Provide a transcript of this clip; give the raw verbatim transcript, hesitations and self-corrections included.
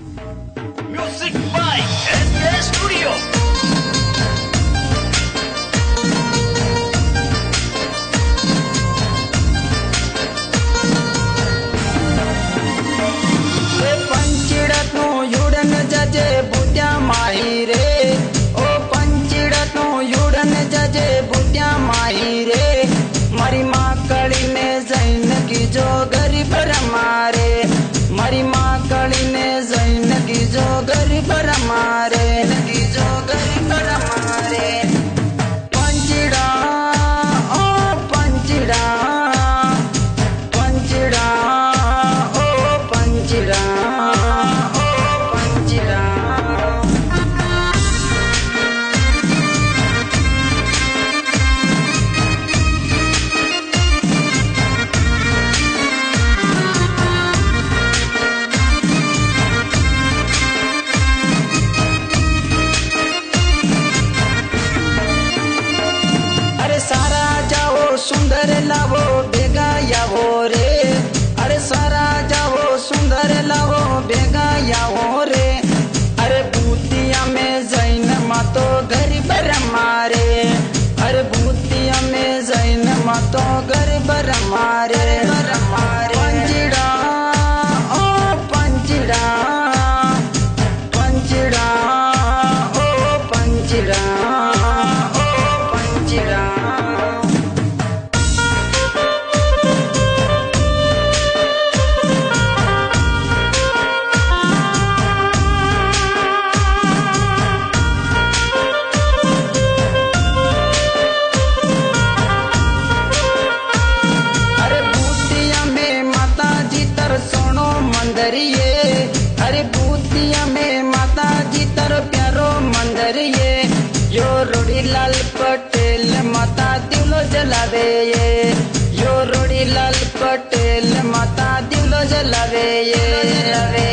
Music by S K Studio. मारी माँ कड़ी ने जैन की जो गरीब रमारे, मारी माँ कड़ी ने जैन की जो गरीब रमारे, की जो गरीब रमारे। पंचड़ा ओ पंचड़ा, पंचड़ा ओ पंचड़ा, ओ पंचड़ा। सुंदर लावो बेगा यावो रे, अरे सारा जाओ सुंदर लावो बेगा यावो रे। अरे भूतिया में जैन मातो गरीब रमारे, अरे भूतिया में जैन मातो गरीब रमारे। पंचड़ा ओ पंचड़ा, पंचड़ा ओ पंचड़ा, ओ पंचड़ा। अरे भूतिया में माता जी तर प्यारो मंदिर ये, यो रोड़ी लाल पटेल माता दिलो जलावे ये, यो रोड़ी लाल पटेल माता दिलो जलावे ये।